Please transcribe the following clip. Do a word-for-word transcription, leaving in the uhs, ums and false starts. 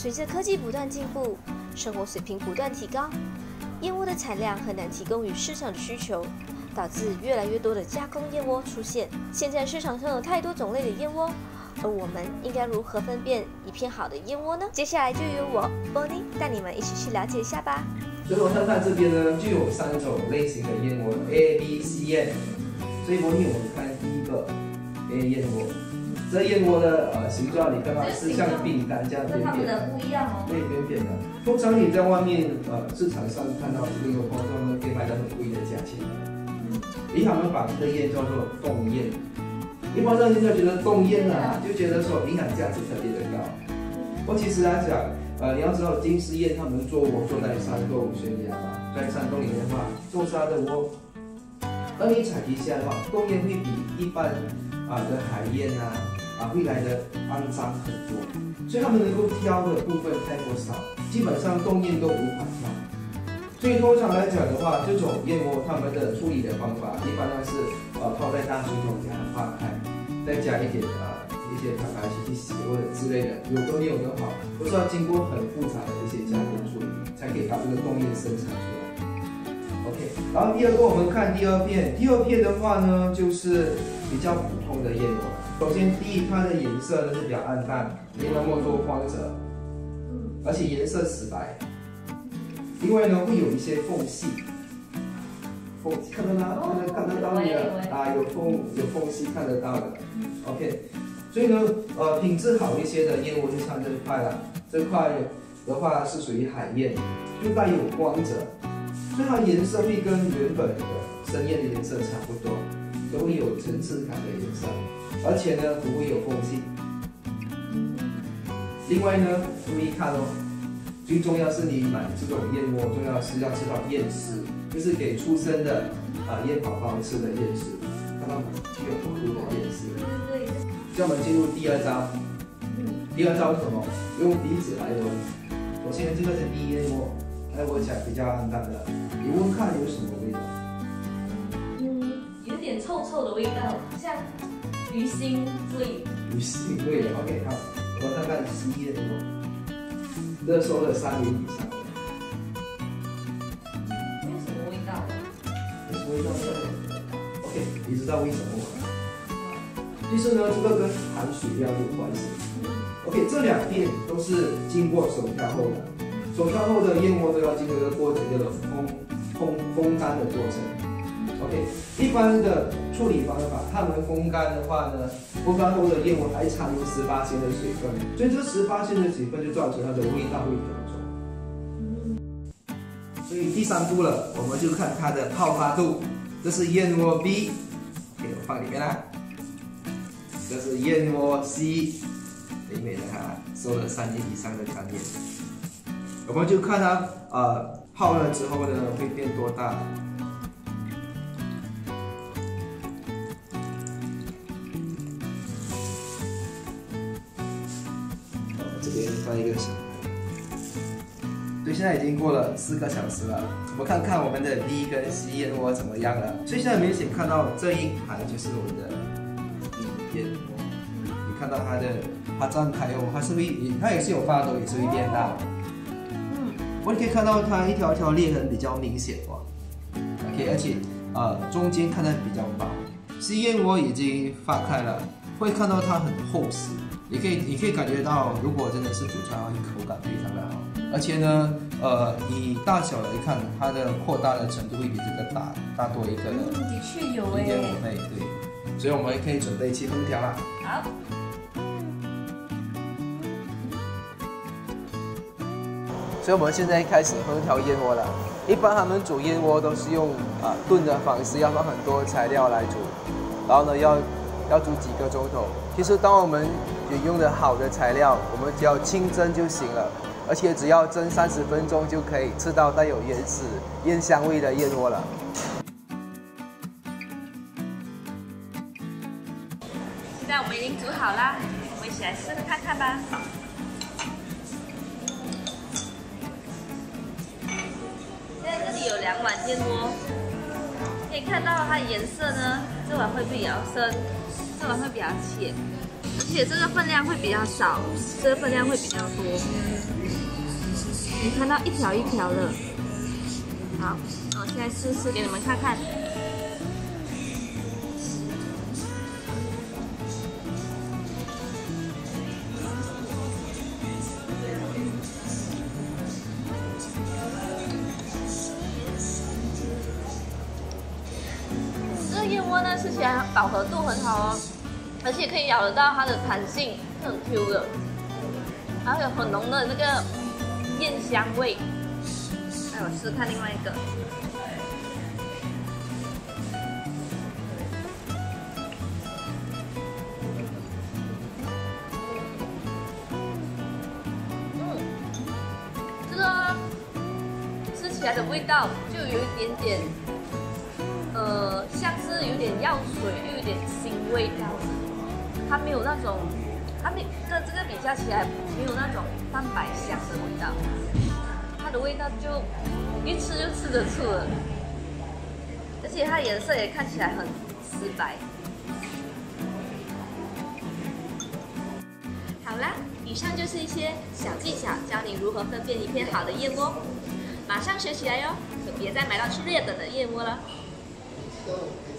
随着科技不断进步，生活水平不断提高，燕窝的产量很难提供于市场的需求，导致越来越多的加工燕窝出现。现在市场上有太多种类的燕窝，而我们应该如何分辨一片好的燕窝呢？接下来就由我 Bonnie 带你们一起去了解一下吧。 所以我看看这边呢，就有三种类型的燕窝 ，A、B、C 燕。所以 Bonnie 我们看第一个 A 燕窝。这燕窝的呃形状，你看到是像饼干这样扁扁的， 不一样哦。 对，扁扁的。通常你在外面呃市场上看到这个有包装呢，可以卖到很贵的价钱。因为他们把这个燕叫做冻燕，一般人就觉得冻燕啊，就觉得说营养价值特别的高。不过其实来讲，呃，你要知道金丝燕他们做窝做在山洞悬崖嘛，在山洞里面的话，做沙的窝，当你采集下来的话，冻燕会比一般啊的海燕啊。啊，会来的肮脏很多，所以他们能够挑的部分太过少，基本上冻燕都无法挑。所以通常来讲的话，这种燕窝他们的处理的方法，一般呢是呃泡在大水中给它化开，再加一点啊、呃、一些漂白剂去洗或者之类的，有的没有的好，都是要经过很复杂的一些加工处理，才可以把这个冻燕生产出来。OK， 然后第二个我们看第二片，第二片的话呢，就是比较普通的燕窝。首先，第一，它的颜色呢是比较暗淡，没那么多光泽，而且颜色死白。另外呢，会有一些缝隙，缝看到吗？看得看得到你的啊，有缝有缝隙看得到的。OK， 所以呢，呃，品质好一些的燕窝就像这块了，这块的话是属于海燕，就带有光泽，所以它颜色会跟原本的生燕的颜色差不多，都会有层次感的颜色。而且呢，不会有缝隙。另外呢，注意看哦，最重要是你买这种燕窝，重要是要吃到燕丝，就是给出生的啊、呃、燕宝宝吃的燕丝，看到吗？具有厚度的燕丝。对对对。所以我们进入第二招。第二招是什么？用鼻子来闻。首先，这个是第一燕窝，来闻起来比较暗淡的，你闻看有什么味道？ 嗯，有点臭臭的味道，像。鱼腥味， 鱼腥味 ，OK， 好，我们看看C燕窝，热收了三年以上的， 没有什么味道， 没什么味道，OK， 你知道为什么吗？其实呢，这个跟含水量有关系。OK， 这两片都是经过手挑后的，手挑后的燕窝都要经过一个过程，叫做风风风干的过程。OK， 一般的处理方法，他们风干的话呢，风干后的燕窝还残留十八%的水分，所以这十八%的水分就造成它的味道会比较重。所以第三步了，我们就看它的泡发度，这是燕窝 B， OK， 我放里面啦。这是燕窝 C， 美美的哈，收了三年以上的干燕，我们就看它呃泡了之后呢会变多大。这边放一个小孩，所以现在已经过了四个小时了。我们看看我们的 B 跟 C 燕窝怎么样了。所以现在明显看到这一盘就是我们的 B 燕窝，你看到它的它张开后，它是会它也是有发抖，也是会变大。嗯，我们可以看到它一条条裂痕比较明显哦。OK， 而且呃中间看得比较薄。C 燕窝已经发开了，会看到它很厚实。你可以，你可以感觉到，如果真的是煮出来的话，口感非常的好。而且呢，呃，以大小来看，它的扩大的程度会比这个大大多一个的。 嗯，的确有哎。一点五倍，对。所以我们可以准备去烹调啦。 好。 所以我们现在开始烹调燕窝了。一般他们煮燕窝都是用啊炖的方式，要放很多材料来煮，然后呢要要煮几个钟头。其实当我们选用的好的材料，我们只要清蒸就行了，而且只要蒸三十分钟就可以吃到带有原始燕香味的燕窝了。 现在我们已经煮好啦，我们一起来试试看看吧。现在这里有两碗燕窝，可以看到它的颜色呢，这碗会比较深，这碗会比较浅。而且这个分量会比较少，这个分量会比较多。 你看到一条一条的。好，我现在试试给你们看看。这个燕窝呢，吃起来饱和度很好哦，而且可以咬得到它的弹性，是很 Q 的，然后有很浓的那个燕香味。来，我试试看另外一个。嗯，这个吃起来的味道就有一点点。呃，像是有点药水，又有点腥味这样子，它没有那种，它没跟这个比较起来，没有那种蛋白香的味道，它的味道就一吃就吃得出了，而且它颜色也看起来很丝白。 好啦，以上就是一些小技巧，教你如何分辨一片好的燕窝，马上学起来哟，可别再买到吃劣等的燕窝了。 So